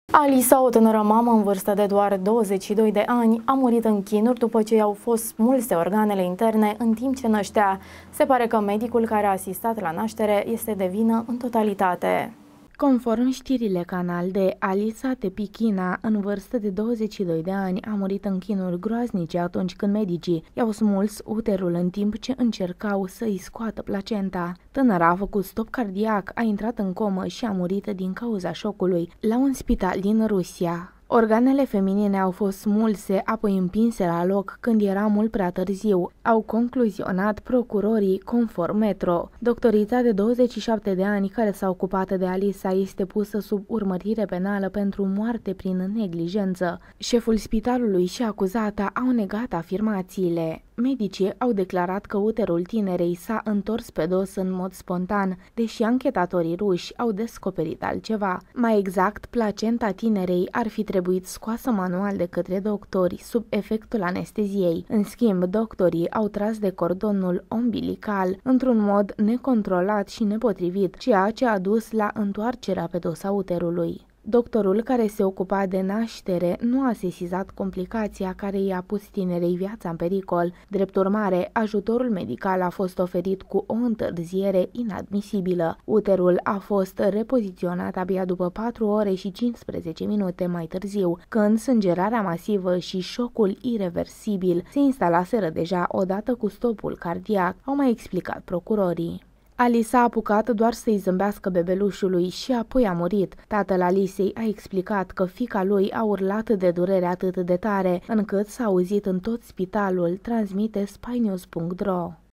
Alisa, o tânără mamă în vârstă de doar 22 de ani, a murit în chinuri după ce i-au fost smulse organele interne în timp ce năștea. Se pare că medicul care a asistat la naștere este de vină în totalitate. Conform știrile Canal D, Alisa Tepichina, în vârstă de 22 de ani, a murit în chinuri groaznice atunci când medicii i-au smuls uterul în timp ce încercau să-i scoată placenta. Tânăra a făcut stop cardiac, a intrat în comă și a murit din cauza șocului la un spital din Rusia. Organele feminine au fost smulse, apoi împinse la loc când era mult prea târziu, au concluzionat procurorii conform Metro. Doctorița de 27 de ani care s-a ocupat de Alisa este pusă sub urmărire penală pentru moarte prin neglijență. Șeful spitalului și acuzata au negat afirmațiile. Medicii au declarat că uterul tinerei s-a întors pe dos în mod spontan, deși anchetatorii ruși au descoperit altceva. Mai exact, placenta tinerei ar fi trebuit scoasă manual de către doctori sub efectul anesteziei. În schimb, doctorii au tras de cordonul umbilical într-un mod necontrolat și nepotrivit, ceea ce a dus la întoarcerea pe dos a uterului. Doctorul care se ocupa de naștere nu a sesizat complicația care i-a pus tinerei viața în pericol. Drept urmare, ajutorul medical a fost oferit cu o întârziere inadmisibilă. Uterul a fost repoziționat abia după 4 ore și 15 minute mai târziu, când sângerarea masivă și șocul ireversibil se instalaseră deja odată cu stopul cardiac, au mai explicat procurorii. Alisa a apucat doar să-i zâmbească bebelușului și apoi a murit. Tatăl Alisei a explicat că fiica lui a urlat de durere atât de tare, încât s-a auzit în tot spitalul, transmite spynews.ro.